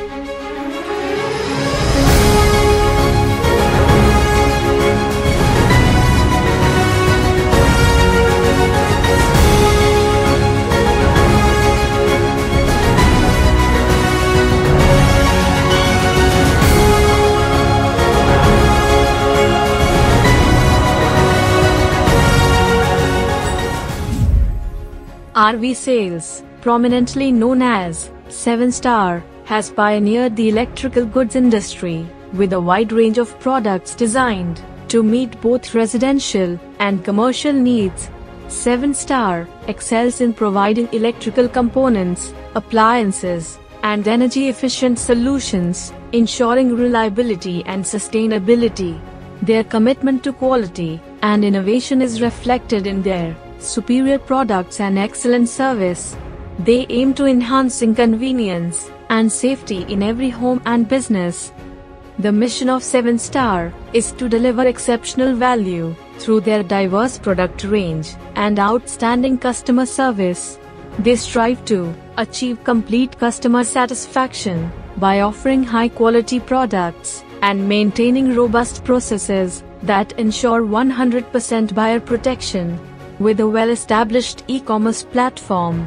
RV Sales, prominently known as 7-Star, has pioneered the electrical goods industry with a wide range of products designed to meet both residential and commercial needs. 7-Star excels in providing electrical components, appliances, and energy-efficient solutions, ensuring reliability and sustainability. Their commitment to quality and innovation is reflected in their superior products and excellent service. They aim to enhancing convenience and safety in every home and business. The mission of 7-Star is to deliver exceptional value through their diverse product range and outstanding customer service. They strive to achieve complete customer satisfaction by offering high-quality products and maintaining robust processes that ensure 100% buyer protection. With a well-established e-commerce platform,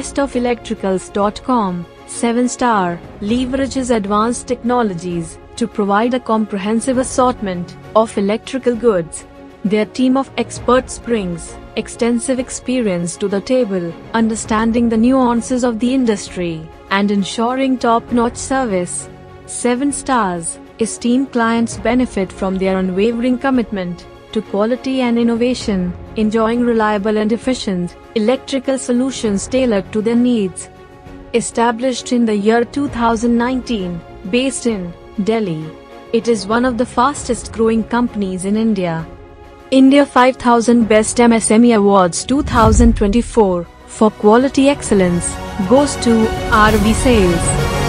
bestofelectricals.com, 7-Star leverages advanced technologies to provide a comprehensive assortment of electrical goods. Their team of experts brings extensive experience to the table, understanding the nuances of the industry and ensuring top-notch service. 7-Star's esteemed clients benefit from their unwavering commitment to quality and innovation, enjoying reliable and efficient electrical solutions tailored to their needs. Established in the year 2019, based in Delhi, it is one of the fastest growing companies in India. India 5000 Best MSME Awards 2024 for quality excellence goes to RV Sales.